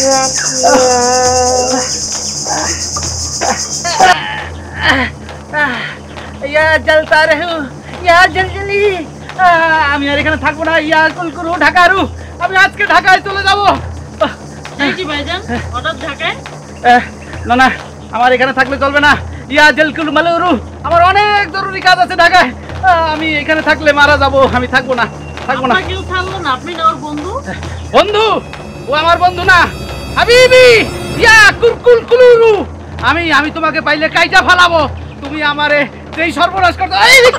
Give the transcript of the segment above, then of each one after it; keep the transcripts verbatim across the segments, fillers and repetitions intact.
यार जलता रहूं यार जल जली আমি আর এখানে থাকবো না ইয়ার কুলকুরু ঢাকারু আমি আজকে ঢাকায় চলে যাব এই কি ভাইজান হঠাৎ ঢাকায় না না আমার এখানে থাকলে চলবে না ইয়া জলকুল মালুরু আমার অনেক জরুরি কাজ আছে ঢাকায় আমি এখানে থাকলে মারা যাব আমি থাকবো না থাকবো না কেউ থাকলো না আপনি না ওর বন্ধু বন্ধু ও আমার বন্ধু না হাবিবি ইয়া কুলকুল কুলুরু আমি আমি তোমাকে পাইলে কাইটা ফালাবো তুমি আমারে এই সর্বনাশ করতে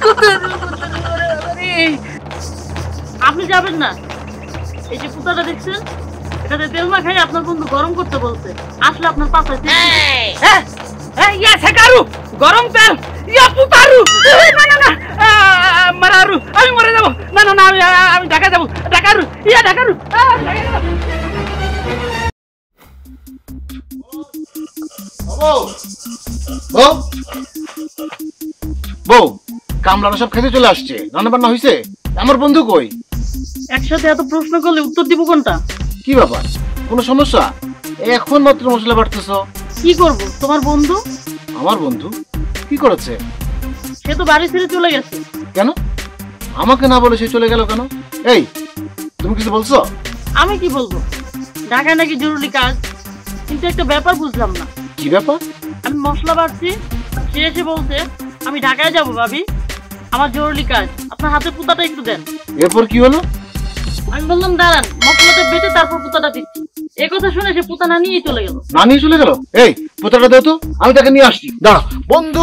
আপনি যাবেন না এই যে পুতাটা দেখছেন এটাতে তেল মাখাই আপনার বন্ধু গরম করতে বলছে আসলে আপনার পাশায় হ্যাঁ হ্যাঁ ইয়া সেকারু গরম তেল ইয়া পুতারু না না না মারারু আমি মরে যাব না না না আমি আমি ঢাকা যাব ঢাকারু ইয়া ঢাকারু বউ বউ বউ কামলারা সব খেতে চলে আসছে রান্না বান্না হয়েছে আমার বন্ধু কই একসাথে এত প্রশ্ন করলে উত্তর দিব কোনটা কি ব্যাপার কোনো সমস্যা এখন মাত্র মশলা বাটতেছো কি করব তোমার বন্ধু আমার বন্ধু কি করেছে সে তো বাড়ি ছেড়ে চলে গেছে কেন আমাকে না বলে সে চলে গেল কেন এই তুমি কিছু বলছো আমি কি বলবো ঢাকায় নাকি জরুরি কাজ কিন্তু একটা ব্যাপার বুঝলাম না কি ব্যাপার আমি মশলা বাটছি সে এসে বলছে আমি ঢাকায় যাব ভাবি আমার জরুরি কাজ আপনার হাতে পুতাটা একটু দেন এরপর কি হলো আমি বললাম দাঁড়ান মশলাটা বেটে তারপর পুতাটা দিচ্ছি এই কথা শুনে সে পুতা না নিয়ে চলে গেল না নিয়ে চলে গেল এই পুতাটা দাও তো আমি তাকে নিয়ে আসছি দাঁড়া বন্ধু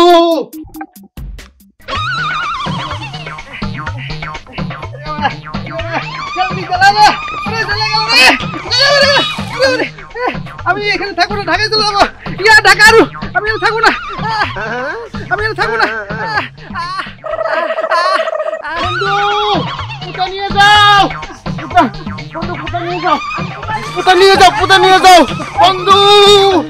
আমি এখানে থাকবো না ঢাকায় চলে যাবো ইয়া ঢাকারু আমি এখানে থাকবো না আমি এখানে থাকবো না বন্ধু পুতা নিয়ে যাও বন্ধু পুতা নিয়ে যাও পুতা নিয়ে যাও পুতা নিয়ে যাও বন্ধু